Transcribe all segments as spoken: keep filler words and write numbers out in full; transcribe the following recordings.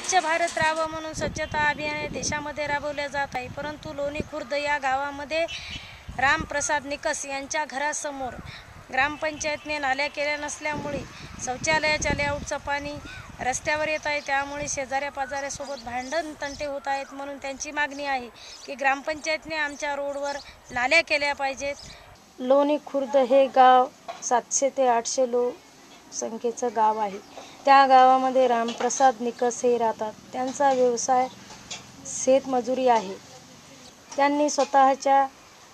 स्वच्छ भारत राहावं म्हणून स्वच्छता अभियान देशामध्ये राबवले जात आहे, परंतु लोणीखुर्द या गावामध्ये रामप्रसाद निकस यांच्या घरासमोर ग्रामपंचायतने नाल्या केल्या नसल्यामुळे शौचालयाच्या लेआउटचं पाणी रस्त्यावर येत आहे, त्यामुळे शेजाऱ्या पाजाऱ्यासोबत भांडण तंटे होत आहेत. म्हणून त्यांची मागणी आहे की ग्रामपंचायतने आमच्या रोडवर नाल्या केल्या पाहिजेत. लोणीखुर्द हे गाव सातशे ते आठशे लोकसंख्येचं गाव आहे. त्या गावामध्ये रामप्रसाद निकस हे राहतात. त्यांचा व्यवसाय शेतमजुरी आहे. त्यांनी स्वतःच्या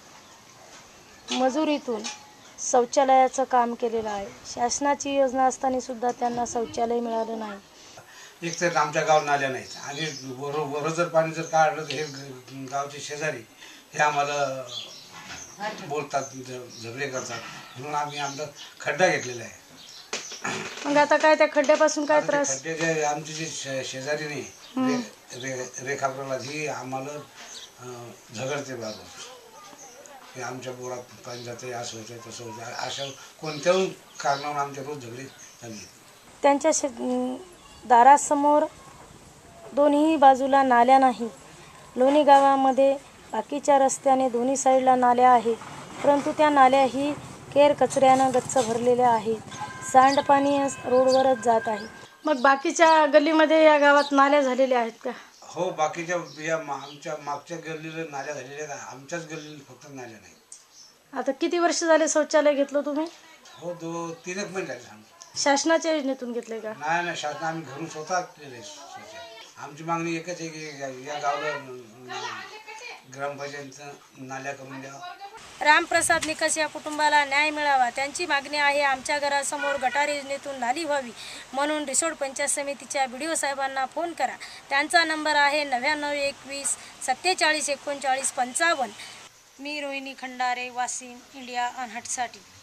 मजुरीतून शौचालयाचं काम केलेलं आहे. शासनाची योजना असताना सुद्धा त्यांना शौचालय मिळालं नाही. एक तर आमच्या गावात नाल्या नाहीत आणि बरोबर जर पाणी जर काढलं तर हे गावचे शेजारी हे आम्हाला बोलतात, झगडे करतात, म्हणून आम्ही आमचा खड्डा घेतलेला आहे. मग आता काय त्या खड्ड्यापासून काय त्रास? खड्डे जे आमचे जे शेजारी नाही रे रेखा प्रल्हाद ही आम्हाला झगडते बरोबर. हे आमच्या बोरात पाणी जाते, असं होतं तसं होतं, अशा कोणत्याही कारणावर आमच्या रोज झगडे झाले. त्यांच्या शे दारासमोर दोन्ही बाजूला नाल्या नाही. लोणी गावामध्ये बाकीच्या रस्त्याने दोन्ही साईडला नाल्या आहेत, परंतु त्या नाल्याही केर कचऱ्यानं गच्च भरलेल्या आहेत. सांडपाणी रोडवरच जात आहे. मग बाकीच्या गल्लीमध्ये या गावात नाल्या झालेल्या आहेत का? हो, बाकीच्या या आमच्या मागच्या गल्लीला नाल्या झालेल्या आहेत, आमच्याच गल्लीला फक्त नाल्या नाही. आता किती वर्ष झाले शौचालय घेतलं तुम्ही? हो, दो तीन एक महिने झाले. शासनाच्या योजनेतून घेतले का? नाही नाही, शासन आम्ही घरून स्वतः केले. आमची मागणी एकच आहे की या गावाला ग्रामपंचायत नाल्या करून द्या. रामप्रसाद निकस या कुटुंबाला न्याय मिळावा. त्यांची मागणी आहे आमच्या घरासमोर गटार योजनेतून नाली व्हावी म्हणून रिसोड पंचायत समितीच्या बीडीओ साहेबांना फोन करा. त्यांचा नंबर आहे नव्याण्णव एकवीस सत्तेचाळीस एकोणचाळीस पंचावन्न. मी रोहिणी खंडारे, वाशिम, इंडिया अनहटसाठी.